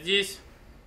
здесь.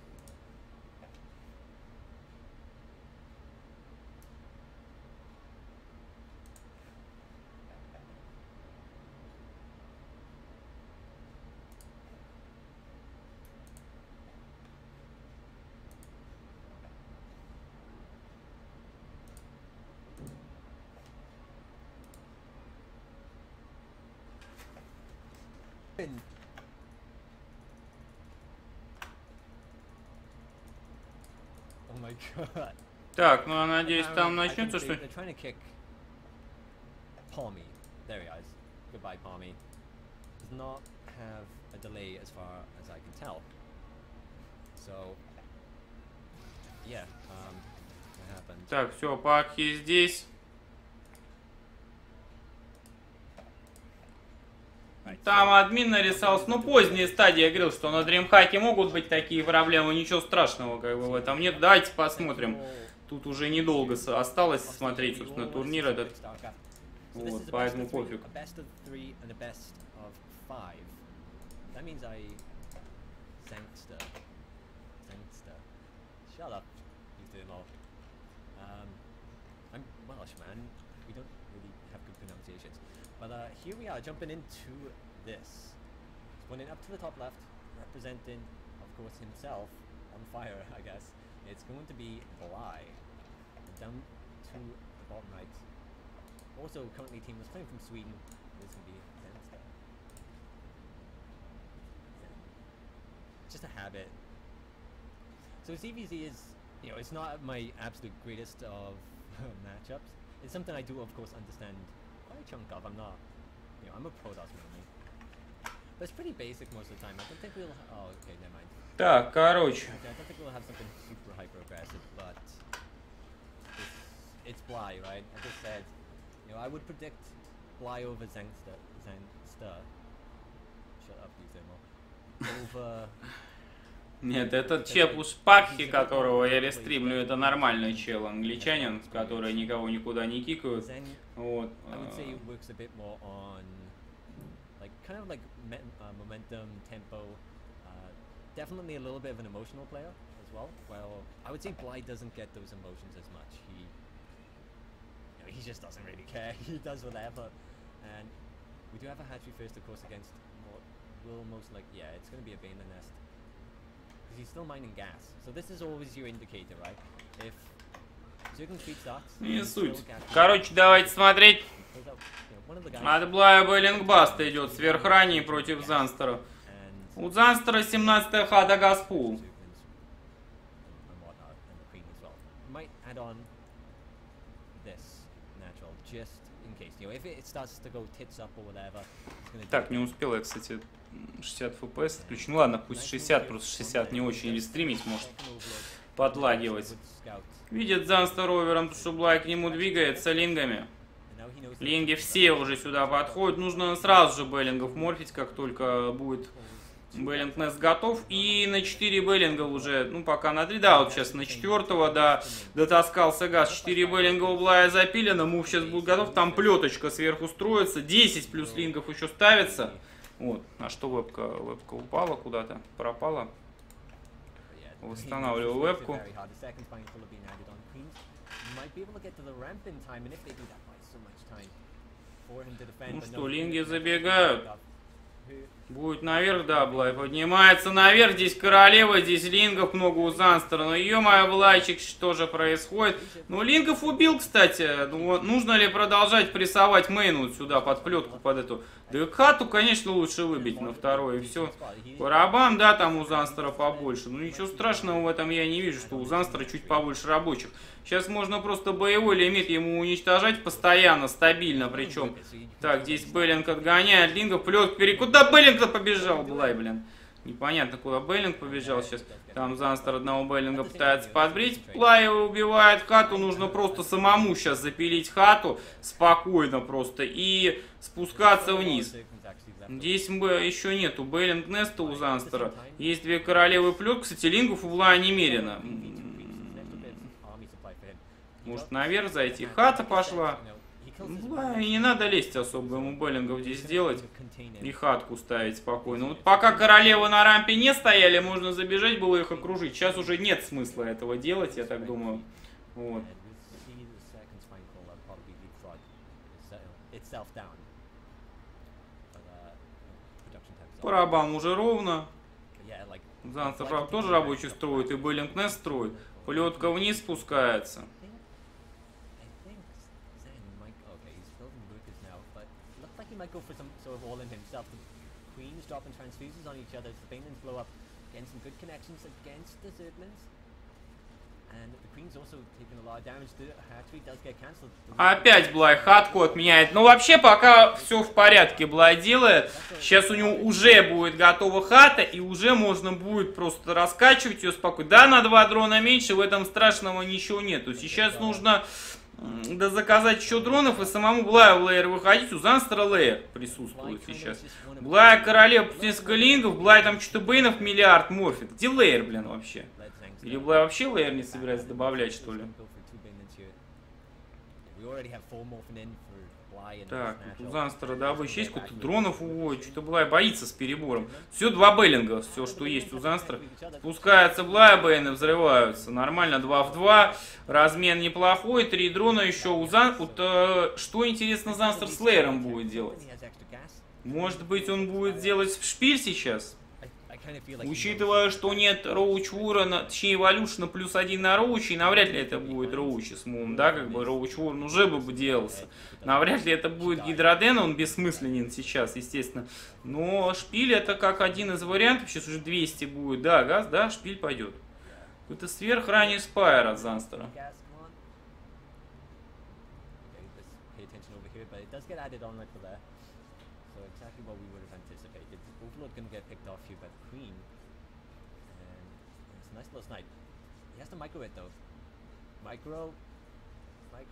Oh my god. Так, ну я надеюсь, там начнется что. They're trying to kick Palmy. There he is. Goodbye, Palmy. Does not have a delay as far as I can tell. So, yeah, that happened. Так, все, Пакхи здесь. Там админ нарисовался, ну поздняя стадия, я говорил, что на DreamHack могут быть такие проблемы, ничего страшного как бы в этом нет. Давайте посмотрим. Тут уже недолго осталось смотреть, собственно, турнир этот. Вот, поэтому пофиг. But here we are jumping into this. Running up to the top left, representing, of course, himself on fire, I guess. It's going to be Bly. Down to the bottom right. Also, currently, team was playing from Sweden. This can be Zenster. Just a habit. So CVZ is, you know, it's not my absolute greatest of matchups. It's something I do, of course, understand quite a chunk of. I'm not, you know, I'm a Protoss mainly. But it's pretty basic most of the time. I don't think we'll, oh, okay, never mind. Так, короче. Okay, I don't think we'll have something super hyper aggressive, but it's Bly, right? I just said, you know, I would predict Bly over Zenster. Shut up, you thermal. Over. Нет, этот чепус Пакхи, которого я рестримлю, это нормальный чел, англичанин, который никого никуда не кикают. Вот. I would say it works a bit more on, like, kind of like momentum, tempo. Definitely a little bit of an emotional player as well. Well, I would say Bly doesn't get those emotions as much. He, you know, he just doesn't really care. He does whatever. And we do have a hatchery first, of course, against what will most like, yeah, it's going to be a Baneler nest. Because he's still mining gas. So this is always your indicator, right? If certain speed starts... Не суть. Короче, давайте смотреть. От Блая Беллингбаста идет сверхранний против Занстера. У Занстера 17-я хата Газпул. Так, не успел я, кстати, 60 FPS отключить. Ну ладно, пусть 60, просто 60 не очень рестримить, может подлагивать. Видит Занстер ровером, что Блай к нему двигается лингами. Линги все уже сюда подходят. Нужно сразу же Беллингов морфить, как только будет Беллинг Нест готов. И на 4 Беллинга уже, ну пока на 3, да, вот сейчас на 4-го, да, дотаскался газ. 4 Беллинга у Блая запилено, мув сейчас будет готов. Там плеточка сверху строится, 10 плюс лингов еще ставится. Вот, а что вебка? Вебка упала куда-то, пропала. Восстанавливаю вебку. Ну что, линги забегают. Будет наверх, да, Блай поднимается наверх. Здесь королева, здесь лингов много у Занстера. Но ё-моё, Блайчик, что же происходит? Ну, лингов убил, кстати. Ну, нужно ли продолжать прессовать мейн вот сюда, под плетку, под эту? Да и хату, конечно, лучше выбить на второй, и все. Барабан, да, там у Занстера побольше. Ну, ничего страшного в этом я не вижу, что у Занстера чуть побольше рабочих. Сейчас можно просто боевой лимит ему уничтожать постоянно, стабильно, причем. Так, здесь Беллинг отгоняет лингов, плет перекуда. Куда Беллинг-то побежал, Блай, блин? Непонятно, куда Беллинг побежал сейчас. Там Занстер одного Беллинга пытается подбрить. Блай его убивает хату. Нужно просто самому сейчас запилить хату. Спокойно просто. И спускаться вниз. Здесь еще нету Беллинг Неста у Занстера. Есть две королевы плет. Кстати, лингов у Блая немерено. Может наверх зайти. Хата пошла. Блай, и не надо лезть особо, ему беллингов здесь делать. И хатку ставить спокойно. Вот пока королевы на рампе не стояли, можно забежать было их окружить. Сейчас уже нет смысла этого делать, я так думаю. Вот. Барабан уже ровно. Занстер тоже рабочий строит, и Беллинг Нест строит. Плетка вниз спускается. Might go for some sort of all in himself. The queens dropping transfuses on each other as the Banelings blow up. Getting some good connections against the Zerglings. And the queen's also taking a lot of damage. The hatchery does get cancelled. Опять Блай хатку отменяет. Ну вообще пока все в порядке Блай делает. Сейчас у него уже будет готова хата. И уже можно будет просто раскачивать ее спокойно. Да, на 2 дрона меньше, в этом страшного ничего нету. Сейчас нужно... Да заказать еще дронов и самому Блаю в лейер выходить. У Занстера лейер присутствует сейчас. Блая королева плюс несколько лингов. Блай там что-то бейнов миллиард морфит. Где лейер, блин, вообще? Или Блай вообще лейер не собирается добавлять, что ли? Так, у Занстера добыча есть, какой-то дронов уводит, что-то Блай боится с перебором. Все 2 бейлинга, все, что есть у Занстера. Спускается Блай, бейны взрываются. Нормально, 2 в 2. Размен неплохой, 3 дрона еще у Занстера. Что интересно Занстер с лейером будет делать? Может быть он будет делать шпиль сейчас? Учитывая, что нет Роуч Вурона, точнее Эволюшна плюс 1 на Роуче, навряд ли это будет Роучи с Мумом, да, как бы Роуч Вурон уже бы делался. Навряд ли это будет Гидроден, он бессмысленен сейчас, естественно. Но шпиль это как один из вариантов, сейчас уже 200 будет, да, газ, да, шпиль пойдет. Это сверхранний спайр от Занстера. Overlord gonna get picked off here by the Queen. And it's a nice little snipe. He has to micro it though. Micro. Like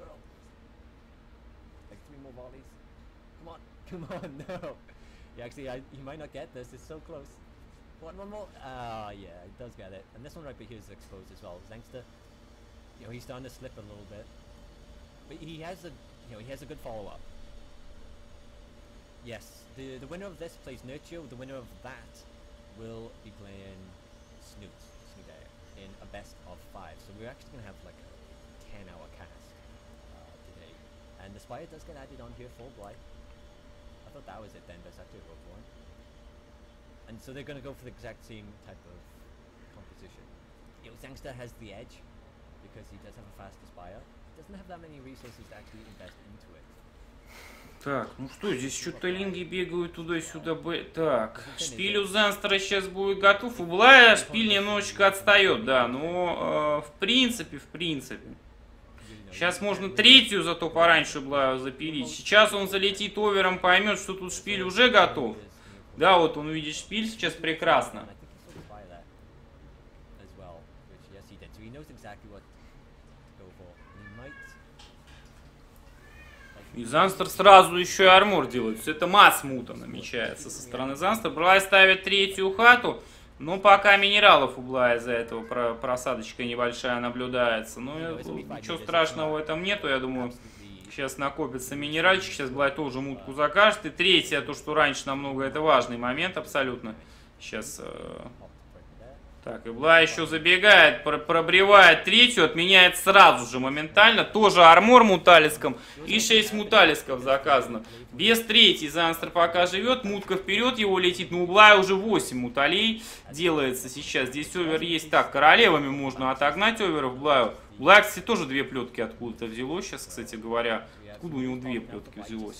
3 more volleys. Come on. Come on, no. He might not get this. It's so close. One more. Ah, yeah, he does get it. And this one right here is exposed as well. Zangster, he's starting to slip a little bit. But he has a good follow-up. Yes, the winner of this plays Nurture, the winner of that will be playing Snoot in a best of 5. So we're actually going to have like a 10-hour cast today. And the Spire does get added on here for Blythe. I thought that was it then, but it's actually a Rogue One. And so they're going to go for the exact same type of composition. Zangster has the edge because he does have a faster Spire. He doesn't have that many resources to actually invest into it. Так, ну что, здесь что-то линги бегают туда-сюда. Так, шпиль у Занстера сейчас будет готов. У Блая шпиль немножечко отстает, да. Но в принципе. Сейчас можно третью зато пораньше Блаю запилить. Сейчас он залетит овером, поймет, что тут шпиль уже готов. Да, вот он увидит шпиль сейчас прекрасно. И Занстер сразу еще и армор делает. Это масс мута намечается со стороны Занстера. Блай ставит третью хату. Но пока минералов у Блая из-за этого просадочка небольшая наблюдается. Ну, ничего страшного в этом нету, я думаю. Сейчас накопится минеральчик. Сейчас Блай тоже мутку закажет. И третья, то, что раньше намного, это важный момент абсолютно. Сейчас... Так, и Блай еще забегает, пробревает третью, отменяет сразу же, моментально. Тоже армор муталиском и 6 муталисков заказано. Без третьей Занстер пока живет, мутка вперед его летит. Но у Блая уже 8 муталей делается сейчас. Здесь овер есть. Так, королевами можно отогнать оверов Блаю. Блай, кстати, тоже 2 плетки откуда-то взялось сейчас, кстати говоря. Откуда у него 2 плетки взялось?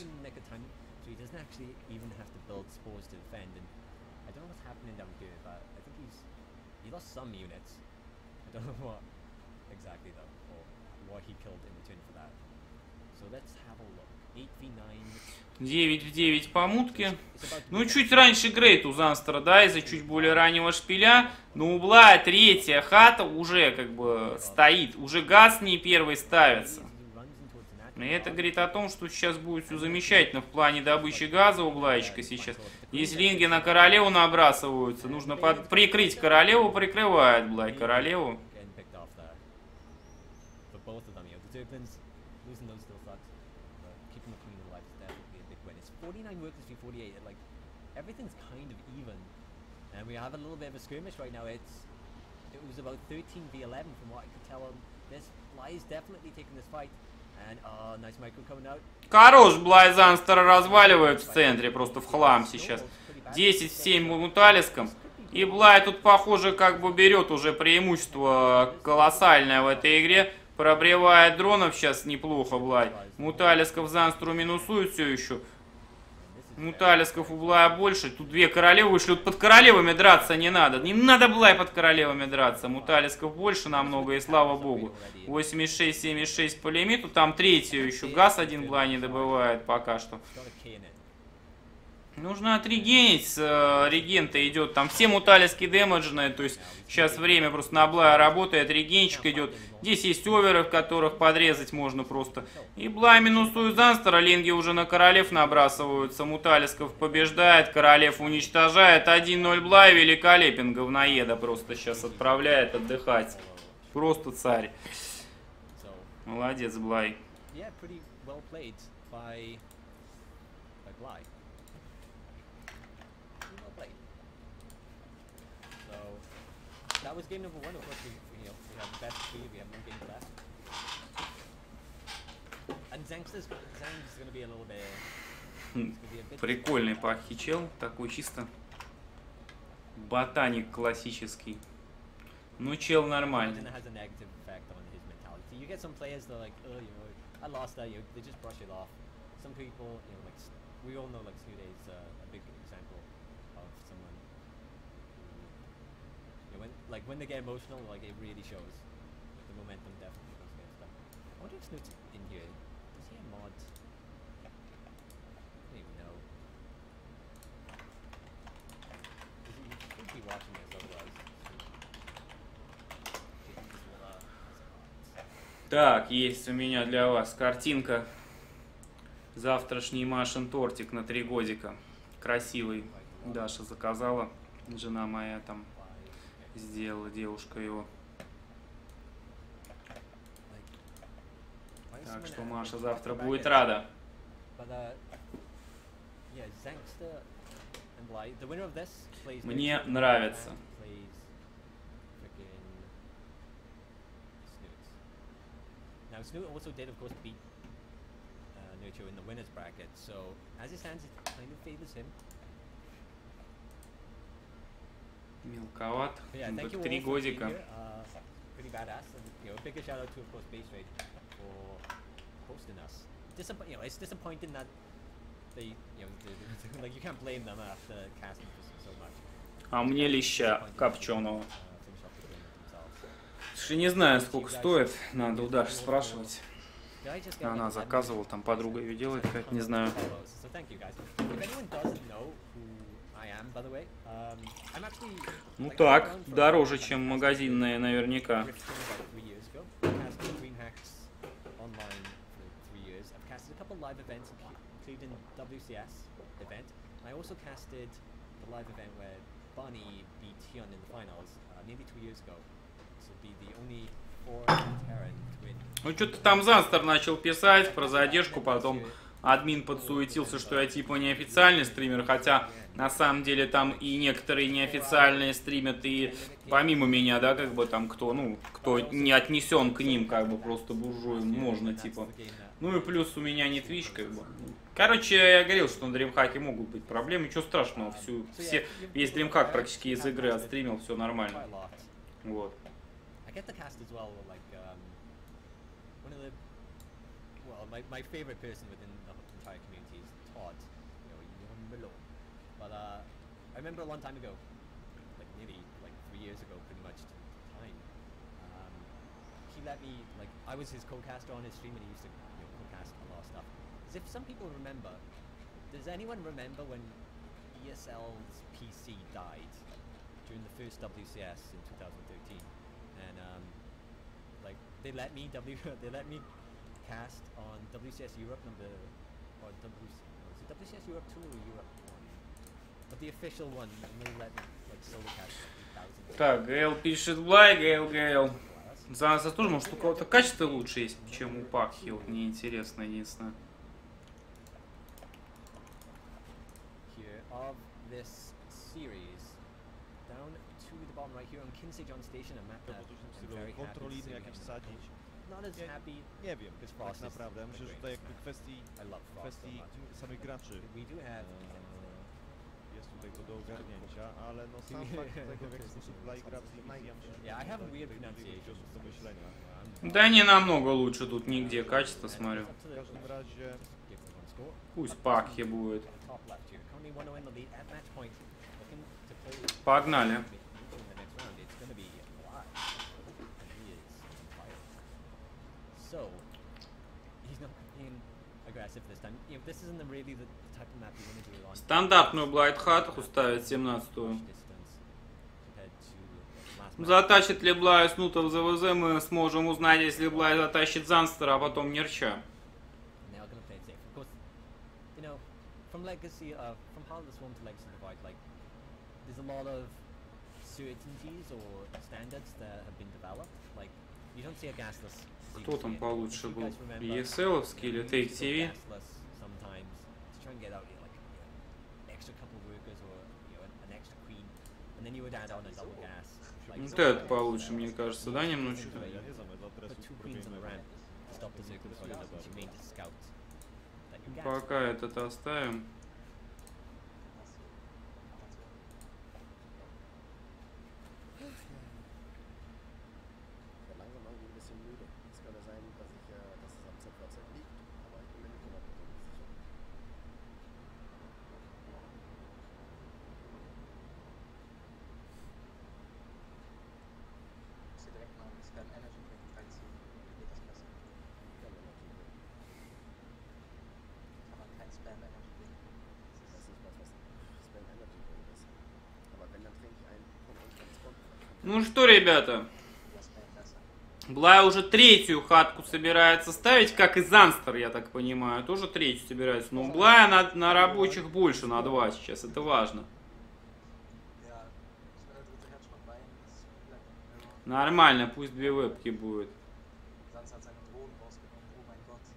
Some units. I don't know what exactly though, or what he killed in return for that. So let's have a look. 8v9. 9 в 9 по мутке. Ну, чуть раньше Грейт у Занстера, да, из-за чуть более раннего шпиля. Но у Блая третья хата уже как бы стоит. Уже газ не первый ставится. И это говорит о том, что сейчас будет все замечательно в плане добычи газа у Блайчика сейчас. Если линги на королеву набрасываются, нужно прикрыть королеву, прикрывает Блай королеву. 49 workers v 48. Like everything's kind of even, and we have a little bit of a skirmish right now. It was about 13 v 11 from what I could tell. This Bly is definitely taking this fight, and nice micro coming out. Хорош, Блай Занстера разваливают в центре, просто в хлам сейчас. 10-7 Муталиском. И Блай тут, похоже, как бы берет уже преимущество колоссальное в этой игре. Пробревает дронов сейчас неплохо Блай. Муталисков Занстру минусует все еще. Муталисков у Блая больше. Тут две королевы вышли. Вот под королевами драться не надо. Не надо Блай под королевами драться. Муталисков больше намного, и слава богу. 86-76 по лимиту. Там третью еще. Газ один Блай не добывает пока что. Нужно отрегенить, регента идет, там все муталиски демеджные, то есть сейчас время просто на Блая работает, регенчик идет, здесь есть оверы, в которых подрезать можно просто. И Блай минусует Занстера, линги уже на королев набрасываются, муталисков побеждает, королев уничтожает, 1-0 Блай, великолепен, говноеда просто сейчас отправляет отдыхать, просто царь. Молодец Блай. That was game number 1. Of course, we have the best 3. We have 1 game left. And Zang's gonna be a little bit. Прикольный пахичел, такой чисто ботаник классический. Ну, чел нормальный. You get some players that are like, oh, you know, I lost that. They just brush it off. Some people, you know, like we all know, like Snoot is a big example of someone. When they get emotional, like it really shows. Like, the momentum definitely goes against them. I wonder if Snoot's in here. Does he have mods? I don't even know. He could be watching this otherwise. Так, есть у меня для вас картинка. Завтрашний Машин тортик на 3 годика. Красивый. Даша заказала. Жена моя там. Сделала девушка его. Так что Маша завтра будет рада. Мне нравится. Now Snoot also did, of course, beat Nurture in the winners bracket, so as it stands, it kind of favors him. Мелковат. 3 годика. Pretty badass. And, a big shout out to, of course, Base Raid for hosting us. It's disappointing that they, like you can't blame them after casting so much. А мне леща копченого. Не знаю, сколько стоит. Надо у Даши спрашивать. Она заказывала, там подруга ее делает, как не знаю. Ну так, дороже, чем магазинные наверняка. Ну что-то там Занстер начал писать про задержку, потом админ подсуетился, что я типа неофициальный стример, хотя на самом деле там и некоторые неофициальные стримят, и помимо меня, да, как бы там кто не отнесен к ним, как бы просто буржуем можно, типа. Ну и плюс у меня не Twitch, как бы. Короче, я говорил, что на DreamHack могут быть проблемы, ничего страшного, весь DreamHack практически из игры отстримил, все нормально. Вот. My favorite person within the entire community is Todd, but I remember a long time ago, like nearly 3 years ago, pretty much time. He let me, I was his co-caster on his stream, and he used to co-cast a lot of stuff. As if some people remember. Does anyone remember when ESL's PC died during the first WCS in 2013? And they let me cast on WCS Europe WCS Europe 2 or Europe 1? But the official one, and they let me solo cast 3000. Так, Гейл пишет Блай, Гейл. За нас тоже, может, у кого-то качество лучше есть, чем у Пакхи, вот мне интересно, единственное. this series down to the bottom right here on Kinsey John Station and Matt. To w tym stylu kontroliny jakieś wsadzić. Not as Nie, happy. nie wiem, Because tak Frost is naprawdę. Ja myślę, że tutaj jakby kwestii I love Frost so much. samych graczy We do have jest tutaj do ogarnięcia, ale no sam fakt tego, w jaki sposób Bly gra w Division, ja myślę, że Yeah, I have a weird tutaj pronunciation. osób do myślenia. Да не намного лучше тут нигде. Качество смотрю. W każdym razie Give them one score. Пусть Пакхи будет. Top left here. Currently 1-0 in the lead at match point. Looking to play Погнали. in the next round. It's going to be Bly. He is on fire. So he's not being aggressive this time. You know, this isn't really the type of map you want to do it on. Стандартную Блайт-хатку ставит 17-ю. Distance compared to last match. Затащит ли Блай снута в ЗВЗ, мы сможем узнать, если Блай затащит Занстера, а потом Нерча. And they are going to play it safe. Of course, you know, from Legacy, from Heart of the Swarm to Legacy Divide, like, there's a lot of certainties or standards that have been developed. Like, you don't see a gasless. Кто там CDC. получше If you был? guys remember, ESL-овский или we used to Take go TV? gasless sometimes to try and get out, you know, like, an extra couple workers or, you know, an extra queen, and then you would add on a double gas. Like, Вот so этот that- получше, мне кажется, да, немножечко? ja nie zamierzam teraz Put two queens on the ramp to stop the circle of guns and you main just scout that you gas. Пока этот оставим. Ich werde langsam irgendwie ein bisschen müde. Es könnte sein, dass es am ZVZ liegt, aber ich bin mir nicht hundertprozentig sicher. Musst du direkt mal einen Spam Energy Drink reinziehen, dann geht das besser. Kann man natürlich nicht. Kann man kein Spam Energy Drink. Das ist nicht was Spam Energy Drink ist. Aber wenn, dann trinke ich einen von unserem Sponsor. Ну что, ребята, Der Spam besser. Блай уже третью хатку собирается ставить, как и Занстер, я так понимаю, тоже третью собирается. Но у Блая на рабочих больше, на 2 сейчас, это важно. Ja, ich will der dritte Head schon rein. Das ist vielleicht Mirror. Нормально, пусть 2 вебки будет. Sans hat seine Drohnen rausgenommen. Oh mein Gott.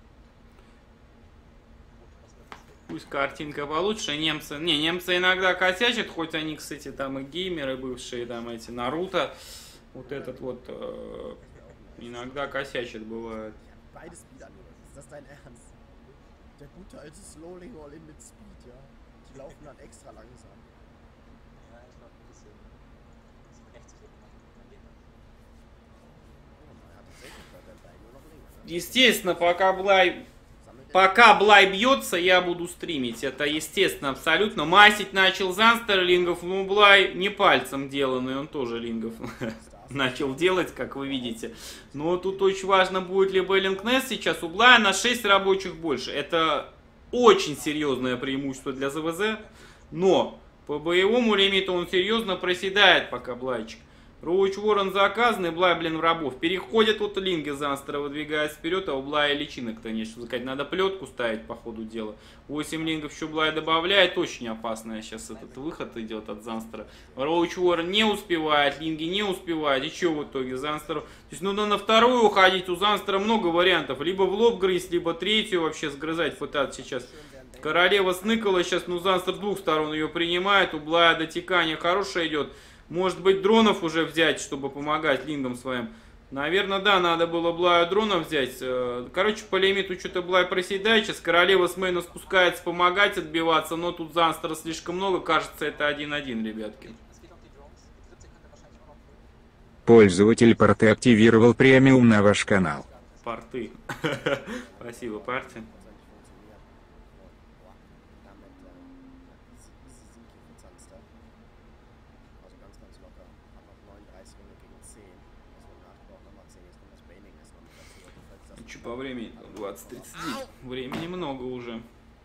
Gut, was wird das denn? Пусть картинка получше. Немцы иногда косячат, хоть они, кстати, там и геймеры бывшие, там эти Наруто. Вот этот вот иногда косячит бывает. Ja, beide Speed-Anwender. Ist das dein Ernst? Der gute alte Slowling All-In mit Speed, ja. Die laufen dann extra langsam. Ja, ich glaube ein bisschen Rechtsklick machen. Dann geht das. Oh, man hat tatsächlich bei der Bein nur noch links. Ne? Естественно, пока Блай Sammelt er Пока Блай бьется, я буду стримить. Это естественно, абсолютно. Масить начал Занстер лингов, ну Блай не пальцем деланный, он тоже лингов начал делать, как вы видите. Но тут очень важно, будет ли Беллинг Несс сейчас. У Блая на 6 рабочих больше. Это очень серьезное преимущество для ЗВЗ. Но по боевому лимиту он серьезно проседает пока Блайчик. Роуч Ворон заказанный, Блай, блин, в рабов. Переходит вот линги Занстера, выдвигается вперед, а у Блая личинок, конечно, сказать, надо плетку ставить по ходу дела. 8 лингов еще Блай добавляет, очень опасная сейчас этот выход идет от Занстера. Роуч Ворон не успевает, линги не успевают, и что в итоге Занстеру? То есть нужно на вторую уходить, у Занстера много вариантов, либо в лоб грызть, либо третью вообще сгрызать пытаться сейчас. Королева сныкала сейчас, но Занстер с двух сторон ее принимает, у Блая дотекание хорошее идет. Может быть, дронов уже взять, чтобы помогать лингам своим. Наверное, да, надо было Блаю дронов взять. Короче, по лимиту что-то Блай проседает. Сейчас королева с мейна спускается помогать отбиваться, но тут Занстера слишком много. Кажется, это 1-1, ребятки. Es geht auf die Drones. Die dritte könnte wahrscheinlich auch noch füllen. Пользователь порты активировал премиум на ваш канал. Порты. Спасибо, партия. Что по времени? 20:39. Времени много уже.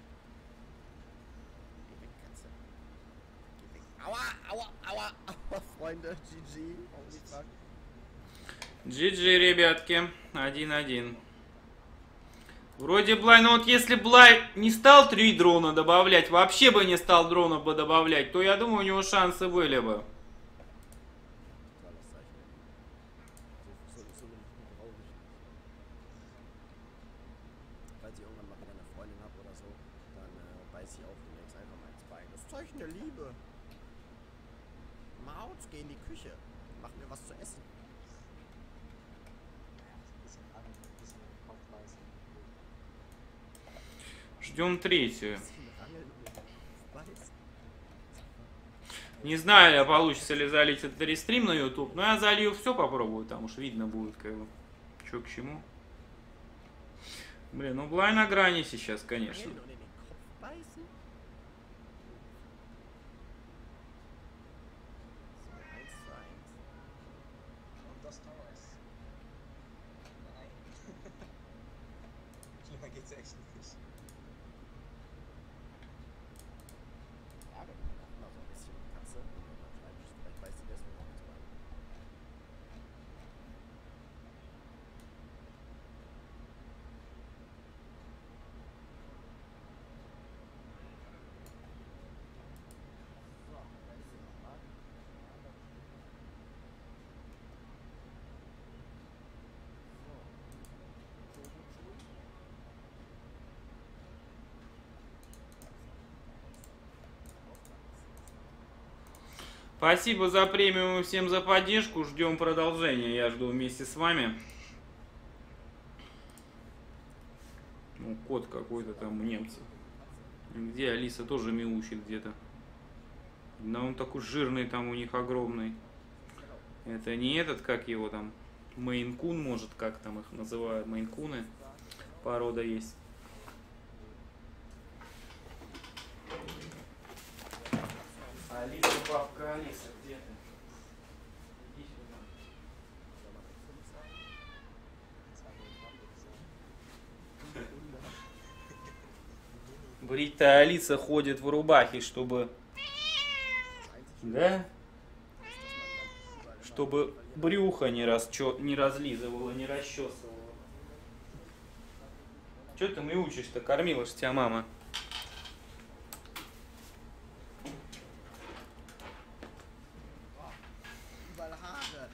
Aua, aua, aua, aua, Freunde, GG. Holy fuck. GG, ребятки. 1-1. Вроде Блай, но вот если Блай не стал 3 дрона добавлять, вообще бы не стал дронов бы добавлять, то я думаю, у него шансы были бы. Falls ich irgendwann mal wieder eine Freundin habe oder so, dann beiß ich auch demnächst einfach mal ins Bein. Das das Zeichen der Liebe. Maus, geh in die Küche. Mach mir was zu essen. Bisschen an, bisschen Kopf beißen. Ждем третью. Bisschen rangeln und den Kopf beißen. Не знаю, получится ли залить этот рестрим на YouTube, но я залью все, попробую, там уж видно будет, как бы, что к чему. Блин, ну Блай на грани сейчас, конечно. Rangeln und in den Kopf beißen? So, 1:1. Und das Tor ist. Nein. Schlimmer geht's echt nicht. Ärgert mich auch immer so ein bisschen die Katze. Vielleicht weiß sie deswegen auch nicht mal. So, da ist sie nochmal. Спасибо за премиум и всем за поддержку. Ждем продолжения. Я жду вместе с вами. Ну, кот какой-то там у немцев. Где Алиса тоже мяучит где-то. Да он такой жирный там у них огромный. Это не этот, как его там, Мейн-кун, может, как там их называют, Мейн-куны. Порода есть. Алиса, папка, Алиса, где ты? Иди сюда. Бритая Алиса ходит в рубахе, чтобы... Да? Чтобы брюхо не разлизывало, не расчесывало. Че ты мяучишь-то? Кормила ж тебя мама. Überall Haare.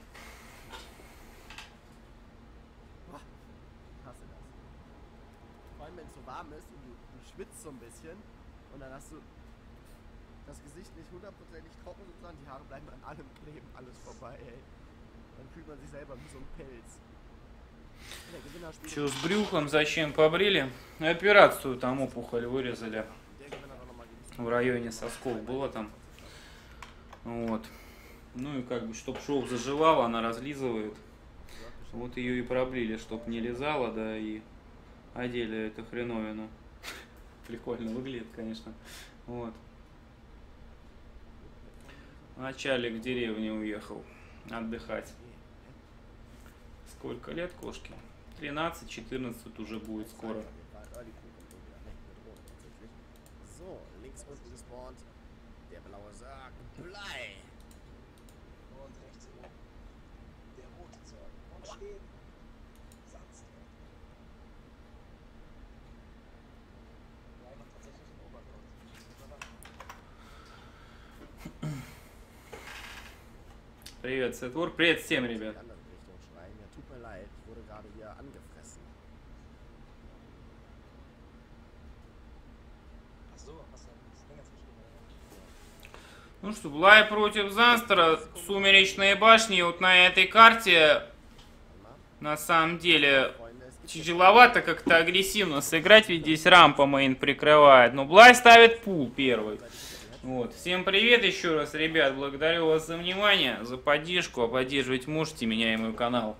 Boah, ich hasse das. Vor allem, wenn es so warm ist und du schwitzt so ein bisschen und dann hast du das Gesicht nicht hundertprozentig trocken sozusagen, die Haare bleiben an allem kleben, alles vorbei, ey. Dann fühlt man sich selber wie so ein Pelz. Der Gewinner spielt Че, с брюхом зачем побрили? Операцию там опухоль вырезали. der Gewinner doch nochmal gegen В районе сосков было там. Вот. Ну и как бы, чтоб шов заживал, она разлизывает. Вот ее и проблили, чтоб не лизала, да, и одели эту хреновину. Прикольно выглядит, конечно. Вот. Начальник в деревне уехал отдыхать. Сколько лет кошке? 13-14 уже будет скоро. So, links unten gespawnt. Der blaue Sarg. Blei! Und rechts oben. Der rote Zwerg. Und stehen. Satz. Bleib noch tatsächlich im Obergrund. Привет, Сетвор. Привет всем, ребят. In die andere Richtung schreien. Ja, tut mir leid, ich wurde gerade hier angefressen. Ach so, hast du das Ding jetzt geschrieben? Ну что, Блай против Занстера, Сумеречные башни. Вот на этой карте, на самом деле, Freunde, es gibt тяжеловато как-то агрессивно сыграть, ведь здесь рампа мейн прикрывает. Но Блай ставит пул первый. Вот. Всем привет еще раз, ребят. Благодарю вас за внимание, за поддержку. А поддерживать можете меня и мой канал.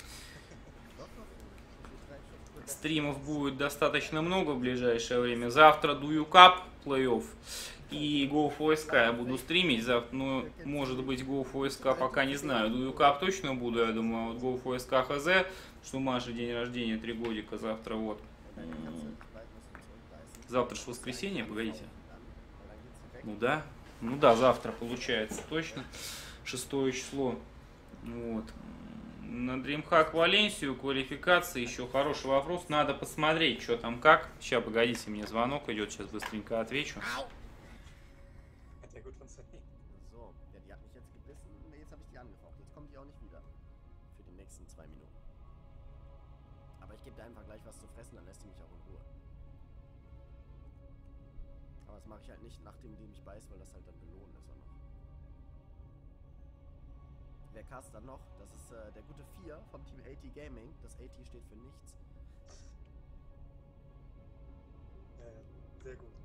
Стримов будет достаточно много в ближайшее время. Завтра Дую Кап плей-офф и Go for SK я буду стримить. Завтра, ну, может быть, Go for SK пока не знаю. Дую Кап точно буду, я думаю. А вот Go for SK хз, что у Маши день рождения, 3 годика завтра, вот. Завтра же воскресенье, погодите. Ну да, завтра получается точно. 6 число. Вот. На DreamHack Валенсию, квалификации, еще хороший вопрос. Надо посмотреть, что там как. Сейчас, погодите, мне звонок идет, сейчас быстренько отвечу. Hat ja gut funktioniert. So, ja, die hat mich jetzt gebissen. Nee, jetzt habe ich die angefaucht. Jetzt kommt die auch nicht wieder. Für die nächsten 2 Minuten. Aber ich gebe dir einfach gleich was zu fressen, dann lässt sie mich auch in Ruhe. Aber Aber das mache ich halt nicht, nachdem die mich beißt, weil das halt dann belohnt ist auch noch. Wer cast dann noch? Das ist der gute 4 vom Team AT Gaming. Das AT steht für nichts. Ja, ja, sehr gut.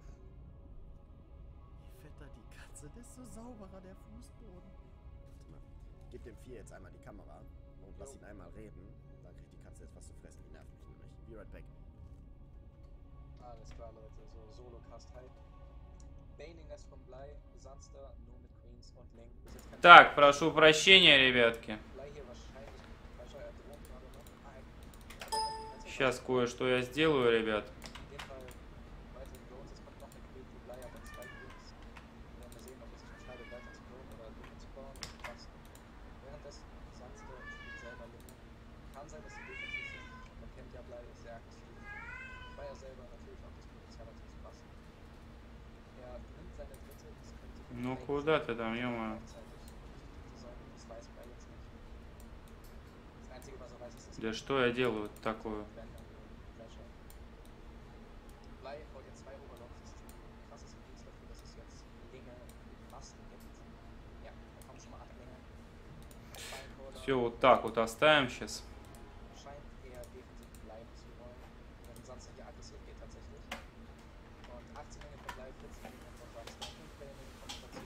Je fetter die Katze, desto sauberer der Fußboden. Warte mal. Ich gebe dem 4 jetzt einmal die Kamera und lass ihn einmal reden. Dann kriegt die Katze jetzt was zu fressen. Die nervt mich nämlich. Be right back. Alles klar, Leute. So, Solo-Cast halt. Baniness von Blei, Sunster, nur mit Queens und Link. Bis jetzt kein Так, прошу прощения, ребятки. Blei hier wahrscheinlich. Wahrscheinlich er droht gerade noch. Сейчас кое-что я сделаю, ребят. In dem Fall weitere Drones. Es kommt noch eine Queen für Blei, aber 2 Queens. Wir werden mal sehen, ob es sich entscheidet, weiter zu drohen oder Link zu bauen und zu passen. Währenddessen Sunster spielt selber Link. Kann sein, dass sie defensiv sind. Man kennt ja Blei sehr aggressiv. Weil er selber natürlich auch das Potenzial hat, zu passen. Er nimmt seine dritte, das könnte Ну куда ты там, ё-моё? gleichzeitig zu sein. Das weiß Blei jetzt nicht. Das Einzige, was er weiß, ist, dass Да что я делаю такое? Flasher. Blei baut jetzt 2 Overlocks. Das ist ein krasses Indiz dafür, dass es jetzt Dinge Masten gibt. Ja, da kommen schon mal 8 Dinge. Все вот так вот оставим сейчас. Scheint eher defensiv bleiben zu wollen, wenn sonst hier aggressiv geht tatsächlich. Und 18 Dinge von Blei, 14 Dinge von Sunster, 5 Dinge kommt dazu.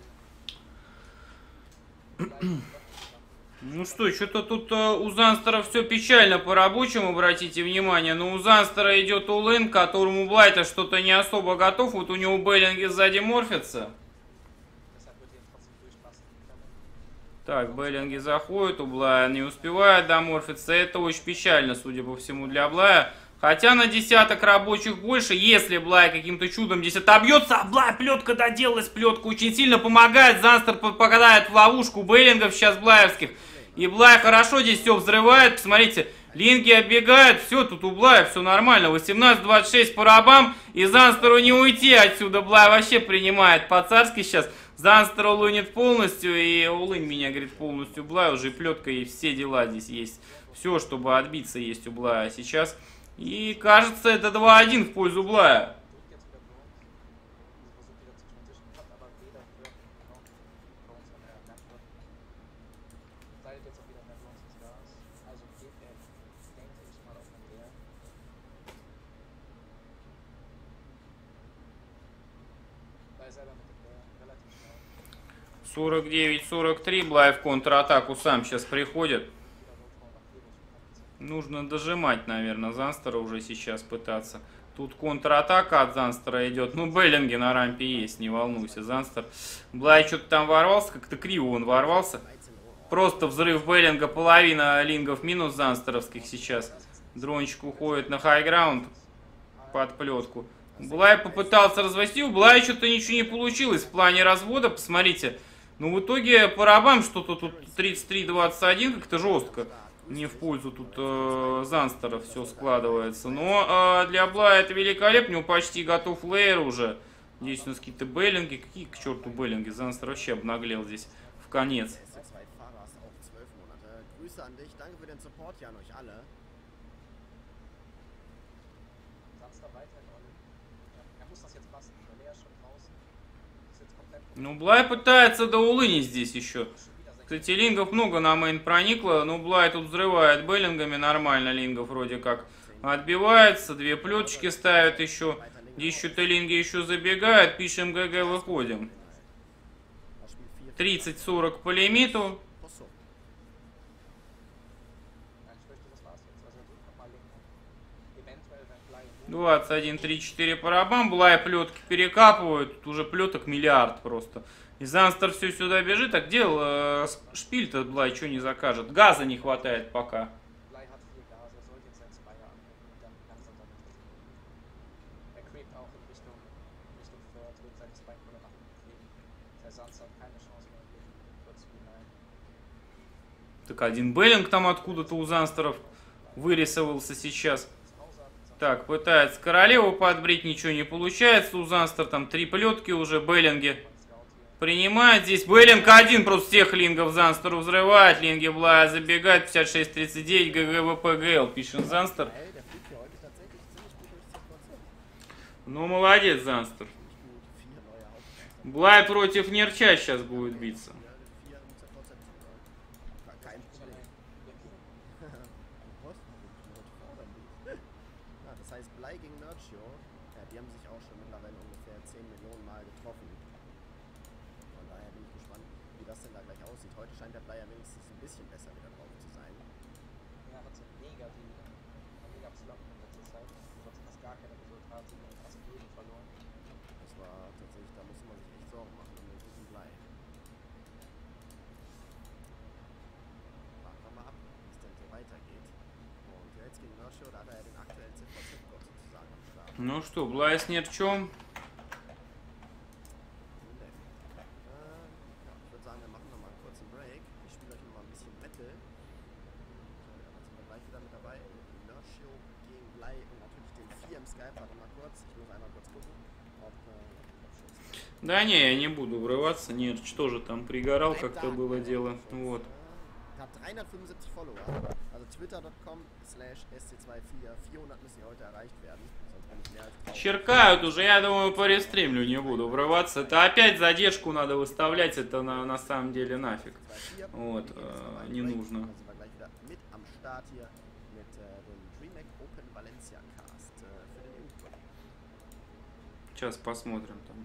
Blei doch nicht Ну что, что-то тут у Занстера все печально по рабочему, обратите внимание. Но у Занстера идет улын, которому Блайта что-то не особо готов. Вот у него Беллинги сзади морфится. deshalb wird er ihn trotzdem durchpassen können. Так, Беллинги заходит, у Блая не успевает доморфиться. Это очень печально, судя по всему, для Блая. Хотя на десяток рабочих больше, если Блай каким-то чудом здесь отобьется, а Блай плетка доделалась, плетка очень сильно помогает. Занстер попадает в ловушку Беллингов сейчас блаевских. И Блай хорошо здесь все взрывает. Посмотрите, линки отбегают. Все, тут у Блая все нормально. 18-26 по рабам. И Занстеру не уйти отсюда. Блай вообще принимает по-царски сейчас. Занстер улынет полностью. И улынь меня, говорит, полностью Блай. Уже плетка и все дела здесь есть. Все, чтобы отбиться, есть у Блая сейчас. И кажется, это 2-1 в пользу Блая. Drückt jetzt wieder Drones, versucht wieder zu transition, hat aber weder Drones. Leidet jetzt auch wieder mehr Drones ins Gas. Also geht er, denke ich mal, auf eine der. Blei selber mit der relativ schnell. 49-43. Блай в контратаку сам сейчас приходит. Нужно дожимать, наверное, Занстера уже сейчас пытаться. Тут контратака от Занстера идет. Ну, Беллинги на рампе есть, не волнуйся. Занстер. Блай что-то там ворвался, как-то криво он ворвался. Просто взрыв Беллинга, половина лингов минус Занстеровских сейчас. Дрончик уходит на хайграунд под плетку. Блай попытался развести, у Блая что-то ничего не получилось в плане развода. Посмотрите. Ну, в итоге по рабам что-то тут 33-21, как-то жестко. Не в пользу тут Занстера все складывается. Но для Блая это великолепно. У него почти готов лейер уже. Здесь у нас какие-то Беллинги. Какие к черту Беллинги? Занстер вообще обнаглел здесь в конец. Zwei Fahrer ist auch 12 Monate. Grüße an dich. Danke für den Support hier an euch alle. Sunster weiterhin on. Ja, er muss das jetzt passen. Der Leer ist schon draußen. Ist jetzt komplett. Ну, Блай пытается доулынить здесь еще. Кстати, лингов много на мейн проникло. Но Блай тут взрывает Беллингами. Нормально лингов вроде как отбивается. 2 плеточки ставят еще. Здесь что-то линги еще забегают. Пишем ГГ, выходим. 30-40 по лимиту. Ja, ich fürchte, das war's jetzt. Also er drückt nochmal Link. Eventuell, wenn Blei 21-3-4 по рабам. Блай плетки перекапывают. Тут уже плеток миллиард просто. И Занстер все сюда бежит. А где шпиль-то Блай что не закажет? Газа не хватает пока. Blei hat viel Gas, er sollte jetzt sein Spire angucken und dann langsam damit versuchen. Er creept auch in Richtung Third, wird seine Spike-Rolle nach unten kriegen. Der Sunster hat keine Chance mehr gegen kurz hinein. Так, один Беллинг там откуда-то у Занстеров вырисовался сейчас. Так, пытается королеву подбрить, ничего не получается. У Занстер там 3 плетки уже, Беллинги принимает. Здесь Беллинг один просто всех лингов Занстеру взрывает. Линги Блая забегает, 56-39, ГГВП ГЛ, пишет Занстер. Ey, der fliegt hier heute tatsächlich ziemlich gut durchs Situation. Ну, молодец, Занстер. Gut, 4 Блай против Нерча сейчас будет биться. Ja, 4 im ZVZ. Kein Problem. Was? Ja, das heißt, Blei gegen Nerchio, ja, die haben sich auch schon mittlerweile ungefähr 10 Millionen Mal getroffen. Von daher bin ich gespannt, wie das denn da gleich aussieht. Heute scheint der Blei ja wenigstens ein bisschen besser wieder drauf zu sein. Ja, hat so mega Slump in letzter Zeit. Sonst fast gar keine Resultate, die haben fast Böden verloren. Das war tatsächlich, da musste man sich echt Sorgen machen um den guten Blei. Warten wir mal ab, wie es denn so weitergeht. Und ja, jetzt gegen Nerchio, da hat er ja den aktuellen ZVZ-Gott sozusagen am Start. Ну что, Блай с Нерчом. Ja, ich würde sagen, wir machen noch mal einen kurzen Break. Ich spiele euch noch mal ein bisschen Metal. So, ja, dann sind wir gleich wieder mit dabei. Nerchio gegen Blai und natürlich den 4 im Skype. Warte mal kurz. Ich muss einmal kurz gucken, ob Да не, я не буду врываться. Нерч тоже там пригорал, как-то было дело. Вот. hat 375 Follower. Also twitter.com/sc24. 400 müssen ja heute erreicht werden. Sonst bin ich mehr als traurig. Черкают уже, я думаю, по рестримлю не буду врываться. Это опять задержку надо выставлять, это на самом деле нафиг. 2-4. Вот, не нужно. Dann sind wir gleich wieder mit am Start hier mit dem DreamHack Open Valencia Cast für den EU-Club. Сейчас посмотрим там.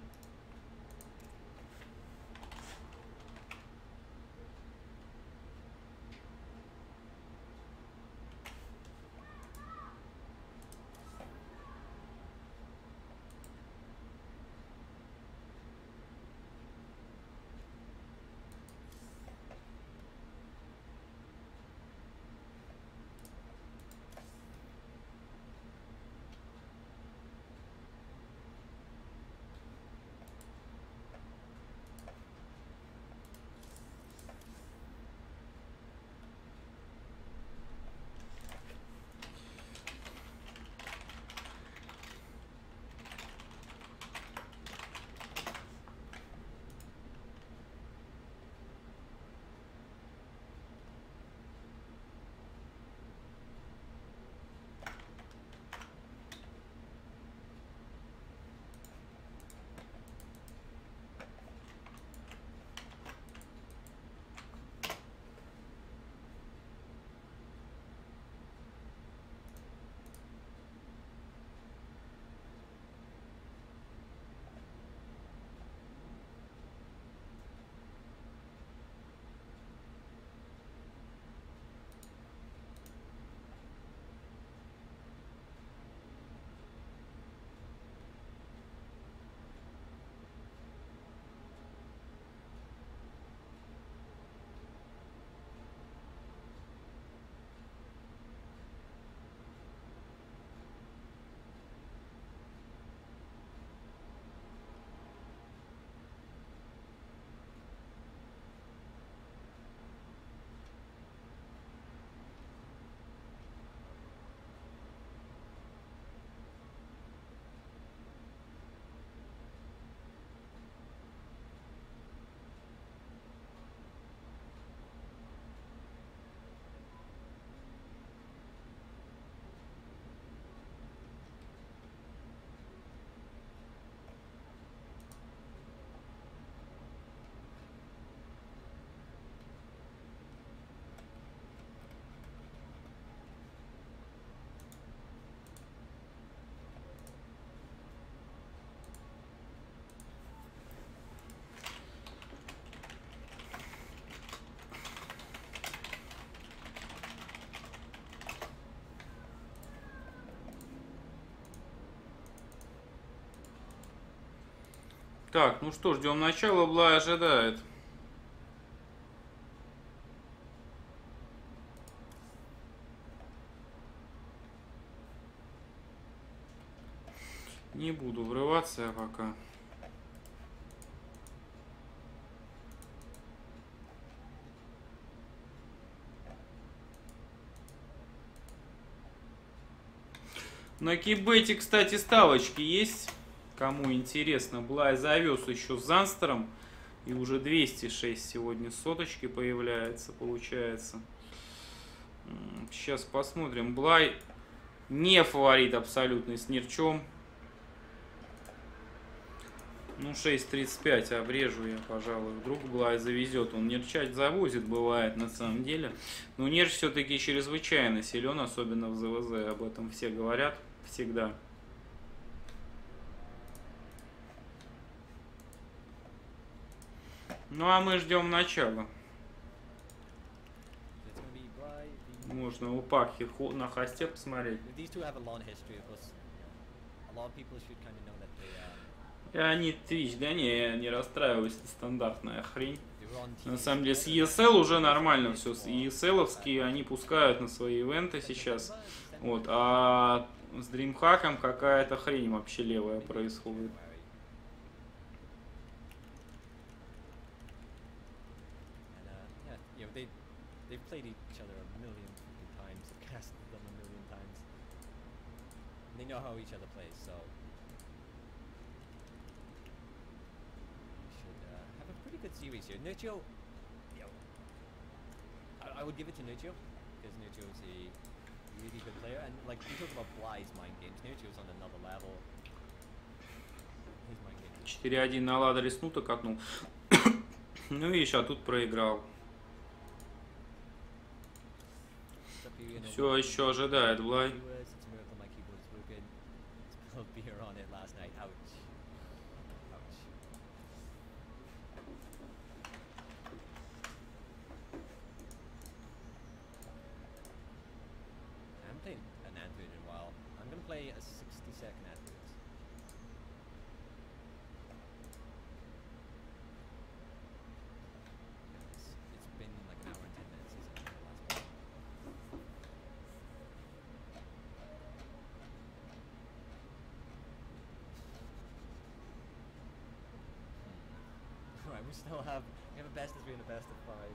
Так, ну что, ждем начала. Блай ожидает. Не буду врываться я пока. На Кибете, кстати, ставочки есть. Кому интересно, Блай завез еще с Занстером. И уже 206 сегодня соточки появляется, получается. Сейчас посмотрим. Блай не фаворит абсолютный с Нерчом. Ну, 6.35 обрежу я, пожалуй. Вдруг Блай завезет. Он нерчать завозит, бывает, на самом деле. Но нерч все-таки чрезвычайно силен, особенно в ЗВЗ. Об этом все говорят всегда. Ну, а мы ждем начала. It's gonna be Bly, the- Можно у Пахи на хосте посмотреть. These two have a long history, of course. A lot of people should kind of know that И они Twitch, да не расстраивайся, это стандартная хрень. they were on TV. На самом деле с ESL уже нормально все. С ESL-овские они пускают на свои ивенты сейчас. Вот, а с DreamHack'ом какая-то хрень вообще левая происходит. And yeah, you know, they've played each other a million fucking times, have casted them a million times. And they know how each other plays, so we should have a pretty good series here. Nurcho, you know, I would give it to Nurcho because Nurcho's a really good player, and like we talked about Bly's mind games, Nurcho's on another level. His mind games. 4-1 на ладере снута катнул. Ну видишь, а тут проиграл. Все еще ожидает Блай. Viewers, it's a miracle my keyboard is working. Spilled beer on it last night. Ouch. Ouch. I haven't played an Android in a while. I'm gonna play a 60-second Android. It's been like an hour and 10 minutes since I played the last one. Right, we have a best of 3 and a best of 5. Oh.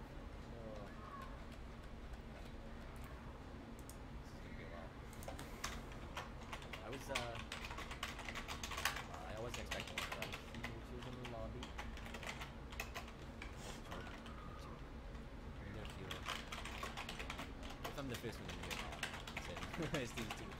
This is gonna be a while. I wasn't expecting it, but she was in the lobby. If I'm the first one in here, it's these two.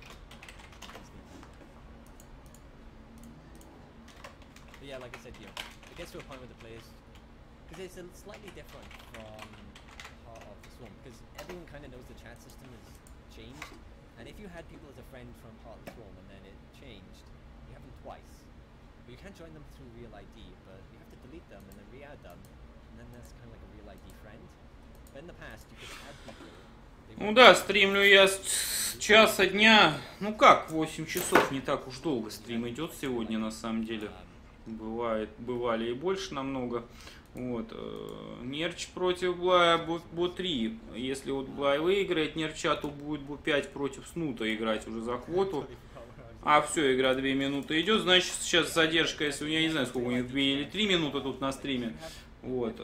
But yeah, like I said, you know, it gets to a point with the players, because it's slightly different from Heart of the Swarm, because everyone kind of knows the chat system has changed, and if you had people as a friend from Heart of the Swarm and then it changed, you have them twice. But you can't join them through Real ID, but you have to delete them and then re-add them, and then that's kind of like a Real ID friend. But in the past, you could add people. Ну да, стримлю я с часа дня. Ну как, 8 часов, не так уж долго стрим идет сегодня на самом деле. Бывали и больше намного. Вот. Нерч против Блая Бо-3. Если вот Блай выиграет Нерча, то будет Бо-5 против Снута играть уже за квоту. А все, игра 2 минуты идет. Значит, сейчас задержка, если я не знаю, сколько у них, 2 или 3 минуты тут на стриме. Вот.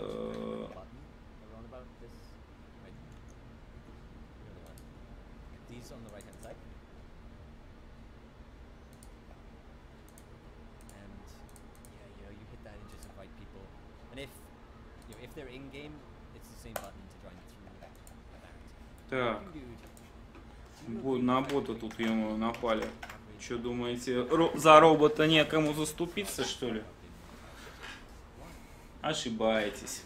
On the right hand side, and yeah, you know, you hit that and just invite people, and if you know, if they're in game, it's the same button to join through that. Так, на бота тут ему напали. Что думаете, за робота некому заступиться, что ли? Ошибаетесь.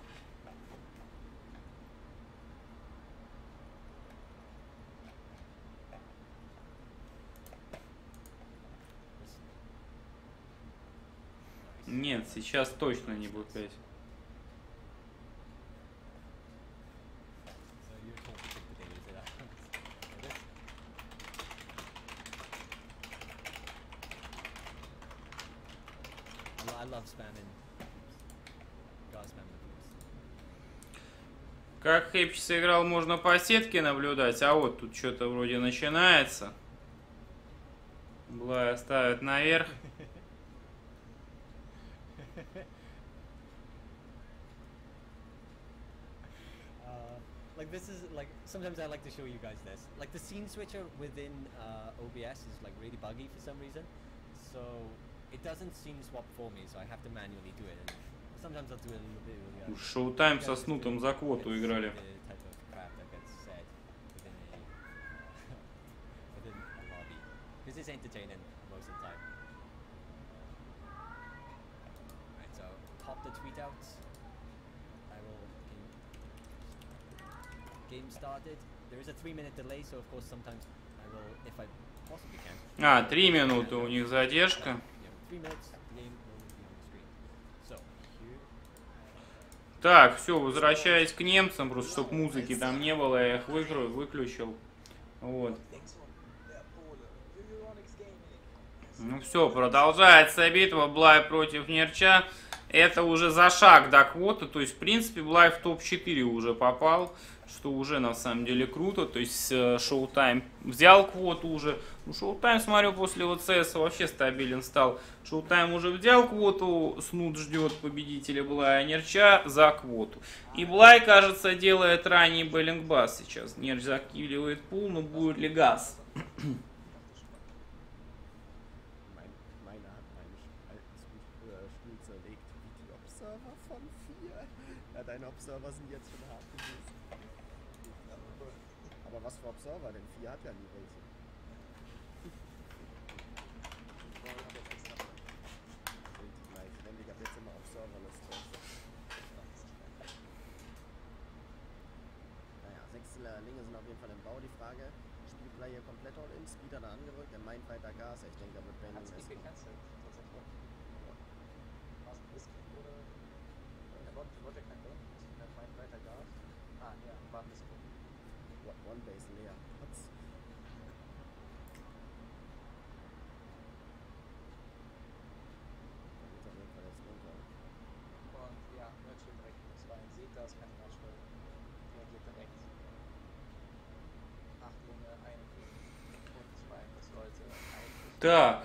Нет, сейчас точно не будет 5. I love spamming. God, spamming. Как Хэпчи сыграл, можно по сетке наблюдать, а вот тут что-то вроде начинается. Блая ставит наверх. Like this is like sometimes I like to show you guys this. Like the scene switcher within OBS is like really buggy for some reason, so it doesn't scene swap for me. So I have to manually do it. And sometimes I'll do it a little bit. Шоутайм со Снутом за квоту играли. Because it's entertaining most of the time. pop the tweet out. I will game started. There is a 3-minute delay, so of course sometimes I will, if I possibly can. 3 минуты у них задержка. Yeah, 3 minutes, the game will be on the screen. So, here. Так, все, возвращаясь к немцам, просто чтобы музыки там не было, я их выключил. Вот. Ну все, продолжается битва Блай против Нерча. Это уже за шаг до квоты, то есть в принципе Блай в топ-4 уже попал, что уже на самом деле круто. То есть Showtime взял квоту уже. Ну, Showtime, смотрю, после ОЦС вообще стабилен стал. Showtime уже взял квоту, Снуд ждет победителя Блая, Нерча за квоту. И Блай, кажется, делает ранний Беллингбас сейчас. Нерч закидывает пул, но будет ли газ? Meiner hat meinen alten Stuhl zerlegt wie die Observer von 4. Ja, deine Observer sind jetzt schon hart gewesen. Aber was für Observer? Denn 4 hat ja nie welche. Ich habe jetzt immer Observer-Liste. Naja, 6 Linge sind auf jeden Fall im Bau. Die Frage, spielt Blei hier komplett all-in? Speed hat er angerückt, er meint weiter Gas. Ich denke, da wird Ben Hat Speed essen. gecancelt, tatsächlich. War es ein Whisky oder... Er wollte kein Burn, er meint weiter Gas. Ah, ja, war ein Whisky. One Base leer. Hat's. Auf jeden Fall jetzt runter. Und ja, Nurture direkt plus 2 sieht das, kann ihn ausstellen. Reagiert direkt. 8 Lunge, 1 und 2. Das sollte eigentlich. Так.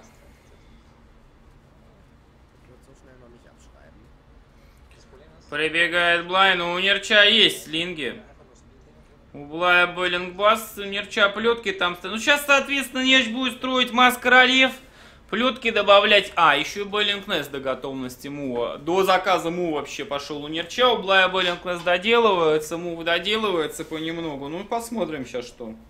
Ich würde so schnell noch nicht abschreiben. Das Problem ist, Прибегает Блай, но у Нерча есть слинги. einfach nur Speed У Блая Беллингбас, Нерча плетки там стоят. Ну сейчас, соответственно, Нерч будет строить маск королев, плетки добавлять. А, еще и Беллингнес до готовности мува. До заказа мув вообще пошел у Нерча. У Блая Беллингнес доделывается, мув доделывается понемногу. Ну посмотрим сейчас что. Und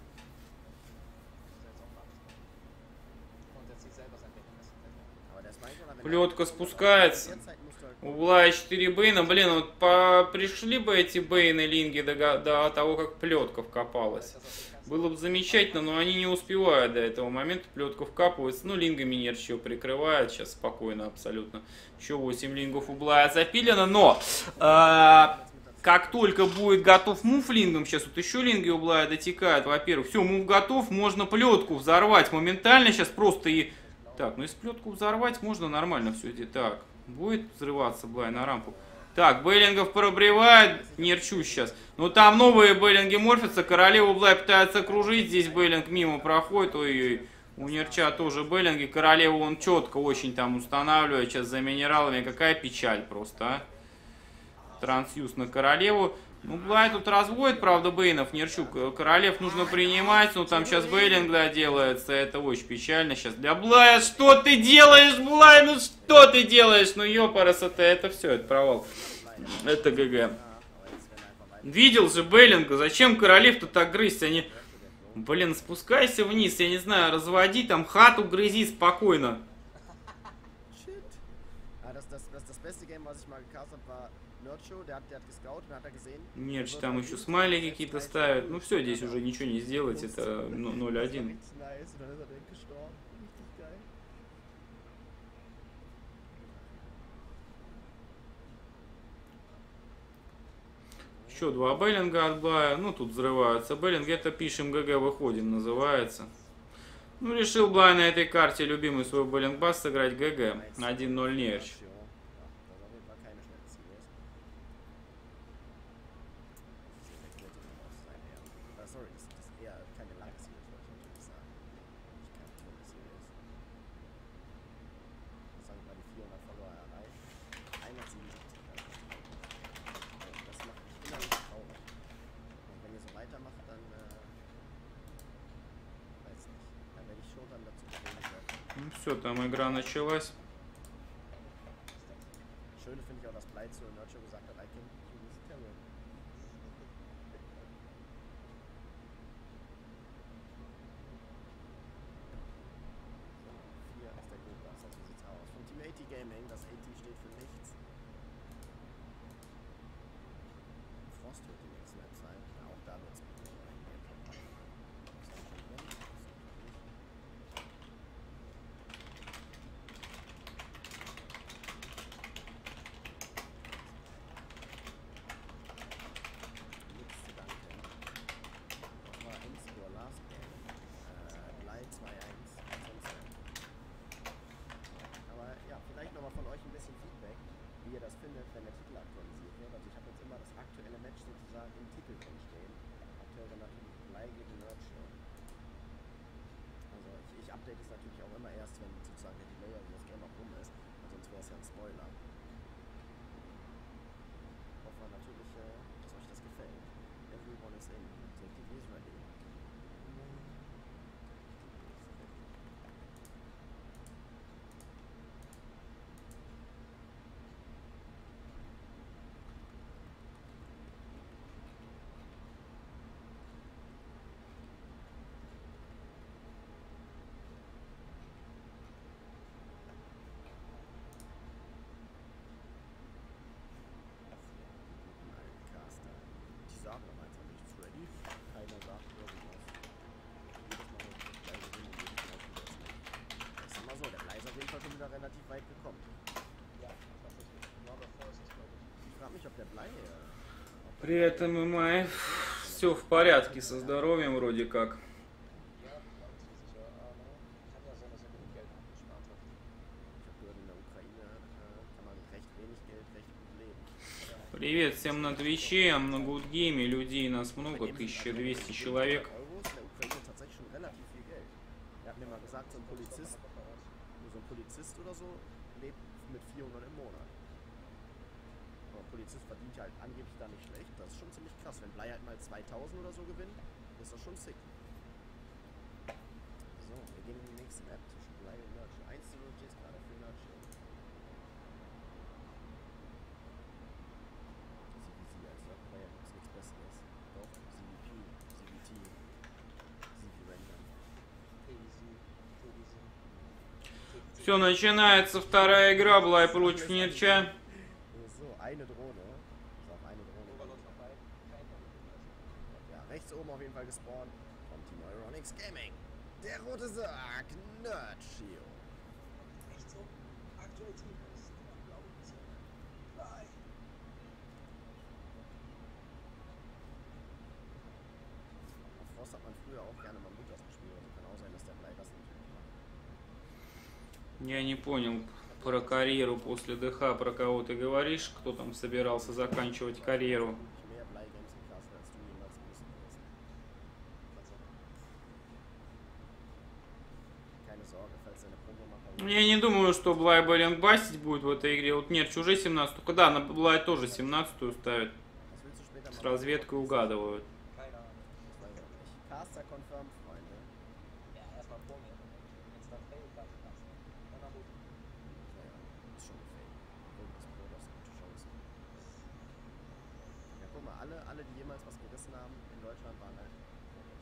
er zieht selber sein Becken. Aber der Sniper, wenn Плетка er- спускается. Derzeit musst du halt У Блая 4 бейна. Блин, вот пришли бы эти бейны линги до того, как плетка вкопалась. Было бы замечательно, но они не успевают до этого момента. Плетка вкапывается. Ну, лингами Нерч его прикрывает. Сейчас спокойно абсолютно. Еще 8 лингов у Блая запилено. Но как только будет готов мув лингом, сейчас вот еще линги у Блая дотекают. Во-первых, все, мув готов. Можно плетку взорвать моментально. Сейчас просто и... Так, ну если плетку взорвать, можно нормально все это. Так, будет взрываться Блай на рампу. Так, Беллингов пробревает, Нерчу сейчас. Но там новые Беллинги морфятся, королеву Блай пытается окружить, здесь Беллинг мимо проходит. Ой-ой-ой, у Нерча тоже Беллинги, королеву он четко очень там устанавливает сейчас за минералами. Какая печаль просто, а. Трансюз на королеву. Ну, Блай тут разводит, правда, бейнов, Нерчу. Королев нужно принимать, ну там сейчас Беллинг, да, делается. Это очень печально сейчас для Блая. Что ты делаешь, Блай? Ну что ты делаешь? Ну ёпарас, это все, это провал. Это ГГ. Видел же Беллинга, зачем королев-то так грызть? Они, блин, спускайся вниз, я не знаю, разводи там хату, грызи спокойно. Shit. Ja, das beste Game, was ich mal gecastet habe, war Nurture. Der hat gescoutet und hat er gesehen. Нерч там еще смайлики какие-то ставят. Ну все, здесь уже ничего не сделать, это 0-1. Nice, und dann ist er direkt gestorben. Richtig geil. Еще 2 Беллинга от Блая. Ну, тут взрываются Беллинги. Это пишем ГГ выходим, называется. Ну, решил Блай на этой карте любимый свой Беллингбас сыграть ГГ. 1-0 Нерч. Ну все, там игра началась. Schöne finde ich auch, dass Blei zu Nurture gesagt hat, I can do this terror. So, 4 ist der Grundsatz, so sieht's aus. Von Team AT Gaming, das AT steht für nichts. Update ist natürlich auch immer erst, wenn sozusagen der Delay oder das Game auch rum ist. Sonst wäre es ja ein Spoiler. Hoffen wir natürlich, dass euch das gefällt. Everyone is in. Objective is ready. Caster. Die sagen aber einfach nichts ready. Keiner sagt irgendwas. Jedes Mal wird der Blei gewinnen und jedes Mal wieder ist nicht. Das ist immer so, der Blei ist auf jeden Fall schon wieder relativ weit gekommen. Ja, tatsächlich. Round of Force ist, glaube ich. Ich frage mich, ob der Blei... Привет, ММА. Все в порядке со здоровьем вроде как. Ja, glaube ich nicht sicher, aber kann ja sein, dass er genug Geld angespart hat. Ich habe gehört, in der Ukraine kann man mit recht wenig Geld recht gut leben. Привет всем на Твиче, на Гудгейме. Людей нас много, 1200 человек. Euros in der Ukraine tatsächlich schon relativ viel Geld. Er hat mir mal gesagt, so ein Polizist oder so lebt mit 400 im Monat. Aber ein Polizist verdient ja halt angeblich da nicht schlecht. Das ist schon ziemlich krass. Wenn Blei halt mal 2000 oder so gewinnt, ist das schon sick. So, wir gehen in die nächste Map zwischen Blei und Nurture. 1-0 steht gerade für Nurture. CVC als Third Player gibt es nichts Besseres. Doch, CVP, CVT, CV Render. Все, начинается вторая игра, Блай против Нерча. So, eine Drohne. Ist auch eine Drohne. Overlord vorbei, kein Overlord. Ja, rechts oben auf jeden Fall gespawnt. Vom Team Euronics Gaming. Der rote Sarg, Nerdshio. Echt so? Aktuell Team ist unglaublich. Nein. Auf Frost hat man früher auch gerne mal Mut ausgespielt. Also kann auch sein, dass der Blei das natürlich macht. Я не понял про карьеру после ДХ, про кого ты говоришь, кто там собирался заканчивать карьеру. Ich mehr Blei Games im Caster, als du jemals wissen wirst. Keine Sorge, falls deine Promo-Macher... Я не думаю, что Блай Беллинг бастить будет в этой игре. Вот Нерч уже 17, только да, на Блай тоже 17-ю ставит. Was willst du später С machen? разведкой угадывают. Keine Ahnung. Das weiß ich auch nicht. Caster confirmed, Freunde. Ja, erstmal vor mir. Wenn es dann fällt, dann passt. Dann nach oben. Naja, ist schon gefaked. Irgendwas Pro, das ist gute Chance. Ja, guck mal, alle, die jemals was gerissen haben in Deutschland, waren halt Profis.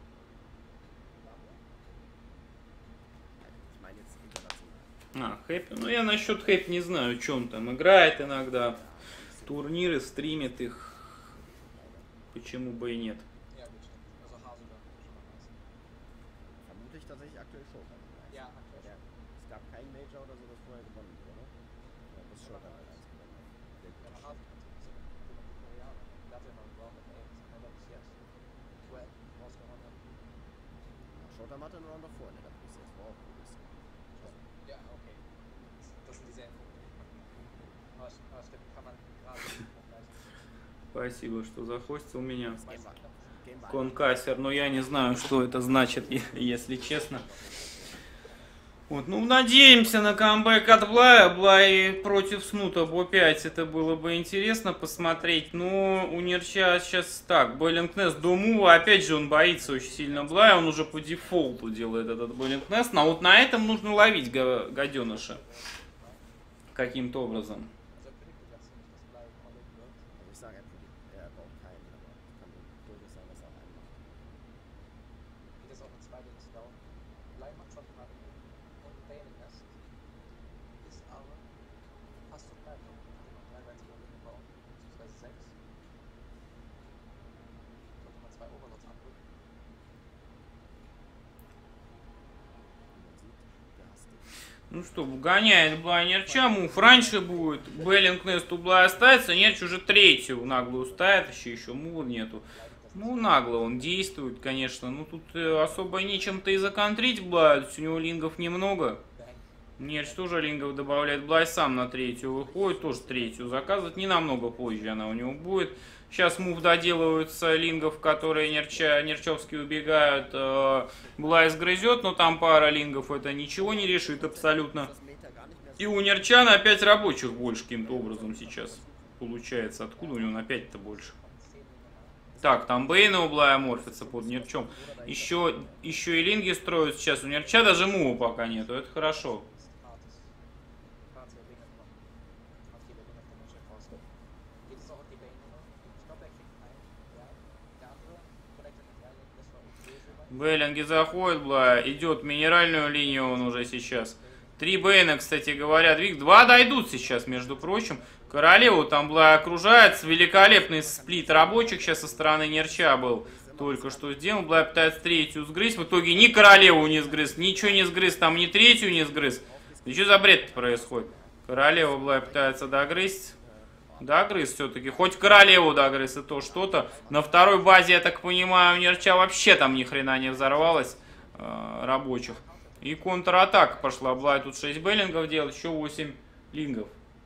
Ich meine jetzt international. А, Хэппи. Ну я насчет Хэппи не знаю, что он там играет иногда. Турниры, стримит их. Почему бы и нет. Ja, gut. Also Hasuga schon mal nice. Vermutlich tatsächlich aktuell Showtime. Ja, aktuell. Ja, es gab kein Major oder so, das vorher gewonnen wurde, oder? Ja, das Showtime halt eins gewonnen hat. Der Ja, gute aber Shit. Hasuga, so eine Koreaner. Der hat ja noch einen Round of Aims. I love CS. Well, rausgehauen hat. Ja, Showtime hatte einen Round of 4 in der WCS, war auch cool. Ja, okay. Das sind dieselben Punkte. Aber stimmt, kann man gerade vergleichen. Спасибо, что захостил меня. Game war Конкассер, но я не знаю, что это значит, если честно. Вот, ну, надеемся на камбэк от Блая. Блай против Снута Бо-5. Это было бы интересно посмотреть. Но у Нерча сейчас так. Беллингнест до мува. Опять же, он боится очень сильно Блая. Он уже по дефолту делает этот Беллингнест. Но вот на этом нужно ловить гаденыша. Каким-то образом. Also er prediktet ja ziemlich, dass Blei College wird. Ich sage, er braucht keinen, aber es kann durchaus sein, dass er auch einen macht. Geht jetzt auch eine zweite ins Down. Blei macht schon mal und Bayonet Nest. Ist aber fast so gleich. Hat noch 3 weitere Leben gebaut. Beziehungsweise 6. Sollte man 2 Overlords anrücken. Wie man sieht, gehasst. Ну что, гоняет Блай Нерча. Мув раньше будет. Беллингнест у Блая остается. Нерч уже третью наглую ставит. Еще мува нету. Ну, нагло он действует, конечно. Ну, тут особо нечем-то и законтрить Блая. У него лингов немного. Нерч тоже лингов добавляет. Блай сам на третью выходит. Тоже третью заказывает. Не намного позже она у него будет. Сейчас мув доделываются лингов, которые нерчевские убегают. Блай сгрызет, но там пара лингов это ничего не решит абсолютно. И у Нерчана опять рабочих больше каким-то образом сейчас получается. Откуда у него опять-то больше? Так, там Бейна у Блая морфится под Нерчом. Еще и линги строят сейчас. У Нерча даже мува пока нету. Это хорошо. Бейлинги заходят, Блая. Идет минеральную линию он уже сейчас. 3 Бейна, кстати говоря. 2 дойдут сейчас, между прочим. Королеву там Блай окружает. Великолепный сплит рабочих сейчас со стороны Нерча был. Только что сделал. Блай пытается третью сгрызть. В итоге ни королеву не сгрыз, ничего не сгрыз. Там ни третью не сгрыз. И что за бред происходит? Королеву Блай пытается догрызть. Догрыз все-таки. Хоть королеву догрыз, и то что-то. На второй базе, я так понимаю, у Нерча вообще там ни хрена не взорвалось рабочих. И контратака пошла. Блай тут 6 беллингов делает, еще 8 лингов.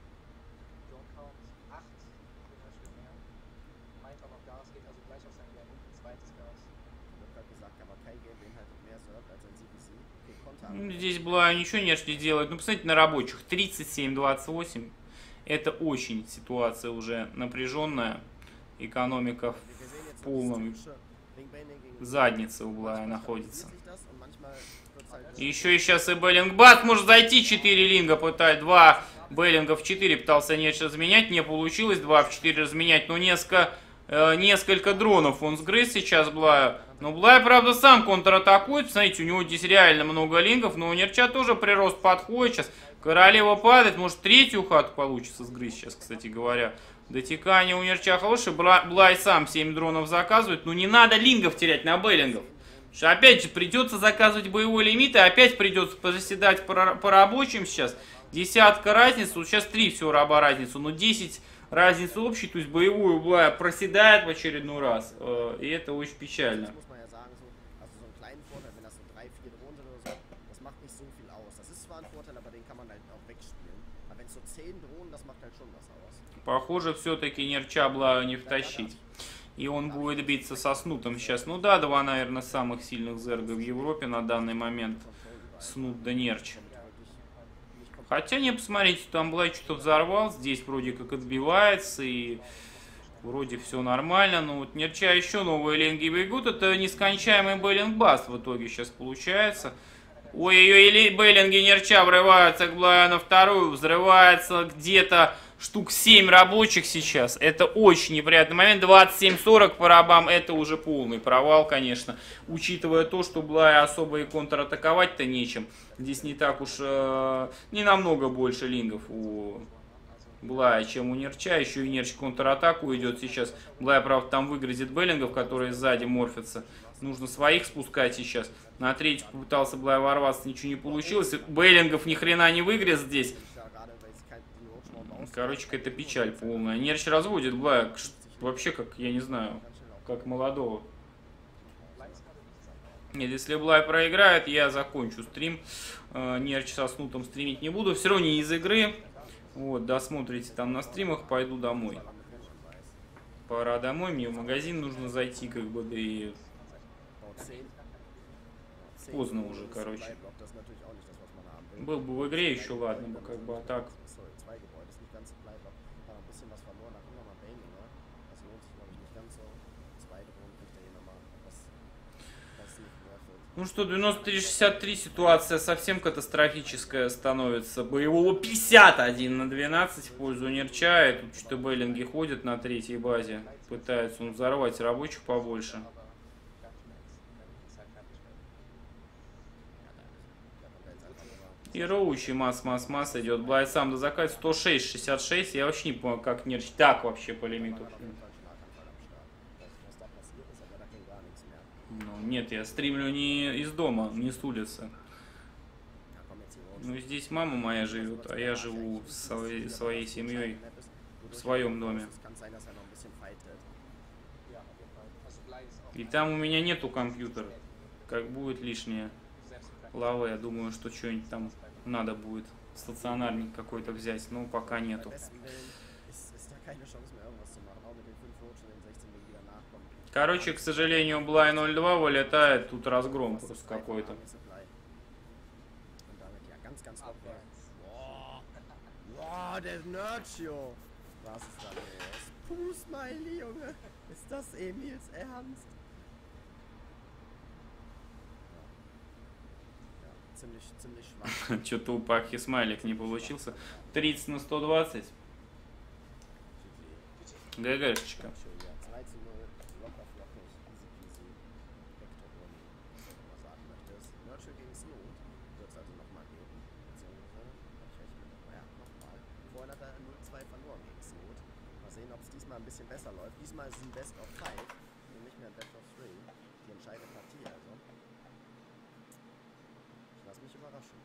Здесь Блай ничего Нерч не делает. Ну, посмотрите на рабочих. 37-28. Это очень ситуация уже напряженная. Экономика в полном заднице у Блая находится. Еще и сейчас и Беллинг Бас может зайти. 4 линга пытает. 2 Беллинга в 4 пытался Нерч разменять. Не получилось. 2 в 4 разменять. Но несколько дронов он сгрыз сейчас Блая. Но Блай, правда, сам контратакует. Смотрите, у него здесь реально много лингов. Но у Нерча тоже прирост подходит сейчас. Королева падает. Может, третью хату получится сгрызть сейчас, кстати говоря. Дотекание у Нерча хорошее. Блай сам 7 дронов заказывает. Но не надо лингов терять на Беллингов. Опять же, придется заказывать боевой лимит. И опять придется заседать по рабочим сейчас. Десятка разницы. Вот сейчас 3 всего раба разницу. Но 10 разницы общей. То есть боевую Блая проседает в очередной раз. И это очень печально. Похоже, все-таки Нерча Блаю не втащить. И он будет биться со Снутом сейчас. Ну да, 2, наверное, самых сильных зерга в Европе на данный момент. Снут да Нерч. Хотя, не, посмотрите, там Блай что-то взорвал. Здесь вроде как отбивается. И вроде все нормально. Но вот Нерча еще новые линги бегут. Это нескончаемый Беллинг-Баст в итоге сейчас получается. Ой-ой-ой, Беллинги Нерча врываются к Блаю на вторую. Взрывается где-то штук 7 рабочих сейчас. Это очень неприятный момент. 27-40 по рабам. Это уже полный провал, конечно. Учитывая то, что Блая особо и контратаковать-то нечем. Здесь не так уж... не намного больше лингов у Блая, чем у Нерча. Еще и Нерч контратаку идет сейчас. Блай, правда, там выгрызет Беллингов, которые сзади морфятся. Нужно своих спускать сейчас. На третью попытался Блай ворваться, ничего не получилось. Беллингов ни хрена не выгрыз здесь. Короче, какая-то печаль полная. Нерч разводит Блая вообще как, я не знаю, как молодого. Нет, если Блай проиграет, я закончу стрим. Нерч со Снутом стримить не буду. Все равно не из игры. Вот, досмотрите там на стримах, пойду домой. Пора домой, мне в магазин нужно зайти, как бы, да и... Поздно уже, короче. Был бы в игре еще, ладно бы, как бы, а так... Ну что, 93-63, ситуация совсем катастрофическая становится. Боевого 51 на 12 в пользу Нерча. И тут что-то Беллинги ходят на третьей базе. Пытается он взорвать рабочих побольше. И роучий масс идет. Блай сам до заката 106-66. Я вообще не понял, как Нерч так вообще по лимиту. Ну, нет, я стримлю не из дома, не с улицы. Ну, здесь мама моя живет, а я живу своей семьей в своем доме. И там у меня нету компьютера. Как будет лишнее лава, я думаю, что что-нибудь там надо будет. Стационарник какой-то взять, но пока нету. Короче, к сожалению, Блай 0-2 вылетает. Тут разгром просто какой-то. Und damit ja ganz, ganz locker. Boah. Boah, der Nerdschio. Was ist da los? Puh-Smiley, Junge. Ist das Emils Ernst? Ja, ziemlich schwach. Что-то у Пахи смайлик не получился. 30 на 120. ГГшечка. 3:0, locker flockig, easy peasy. Hector Boni, was du mal sagen möchtest. Nerdschio gegen Snoot wird es also nochmal geben. Beziehungsweise, ich rechne ja, nochmal. Vorhin hat er 0-2 verloren gegen Snoot. Mal sehen, ob es diesmal ein bisschen besser läuft. Diesmal ist es ein Best of 5 und nicht mehr ein Best of 3. Die entscheidende Partie also. Ich lasse mich überraschen.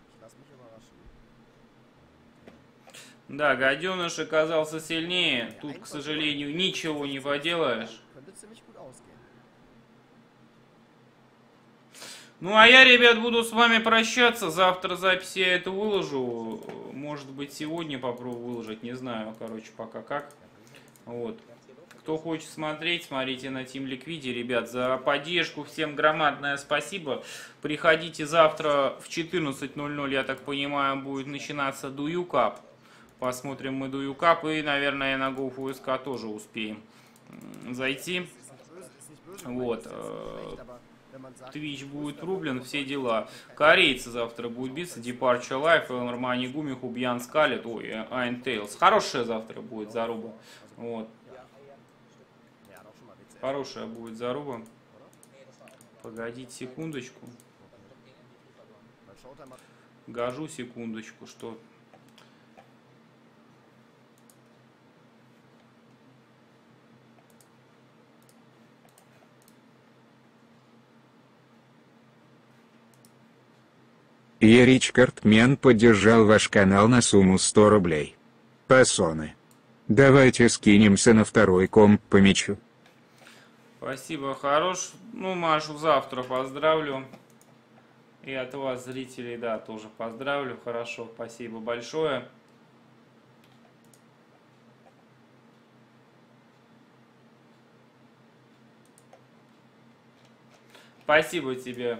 Да, гаденыш оказался сильнее. Тут, к сожалению, ничего не поделаешь. Könnte ziemlich gut ausgehen. Ну, а я, ребят, буду с вами прощаться. Завтра запись я это выложу. Может быть, сегодня попробую выложить. Не знаю, короче, пока как. Вот. Кто хочет смотреть, смотрите на Team Liquid. Ребят, за поддержку всем громадное спасибо. Приходите завтра в 14:00, я так понимаю, будет начинаться Дую Cup. Посмотрим мы Дую Cup. И, наверное, на GoFUSK тоже успеем зайти. Вот. Twitch будет рублен, все дела. Корейцы завтра будут биться. Departure Life, Нормани Гуми, Хубьян Скалет. Ой, Айн Тейлс. Хорошая завтра будет заруба. Вот. Хорошая будет заруба. Погодите секундочку. Гажу секундочку, что... Ерич Картмен поддержал ваш канал на сумму 100 рублей. Пасоны. Давайте скинемся на второй комп по мячу. Спасибо, хорош. Ну, Машу завтра поздравлю. И от вас, зрителей, да, тоже поздравлю. Хорошо, спасибо большое. Спасибо тебе,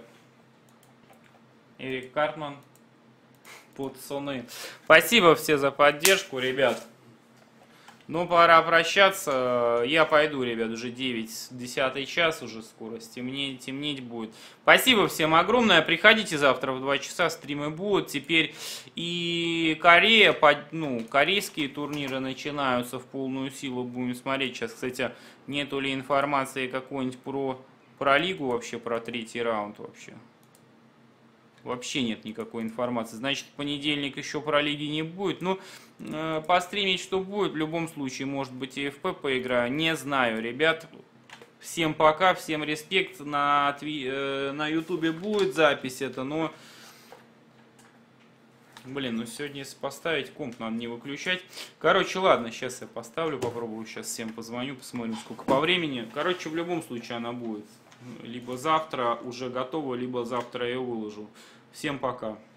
Эрик Картман. Пацаны. Спасибо все за поддержку, ребят. Ну, пора прощаться. Я пойду, ребят, уже 9-10 час, уже скоро темнеть будет. Спасибо всем огромное. Приходите завтра в 2 часа, стримы будут. Теперь и Корея, ну, корейские турниры начинаются в полную силу. Будем смотреть. Сейчас, кстати, нету ли информации какой-нибудь про лигу вообще, про 3-й раунд вообще. Вообще нет никакой информации. Значит, в понедельник еще про лиги не будет. Ну, постримить что будет. В любом случае, может быть, и ФП поиграю. Не знаю, ребят. Всем пока, всем респект. На ютубе будет запись это, но... Блин, ну сегодня если поставить комп, надо не выключать. Короче, ладно, сейчас я поставлю, попробую. Сейчас всем позвоню, посмотрим, сколько по времени. Короче, в любом случае она будет. Либо завтра уже готова, либо завтра я выложу. Всем пока.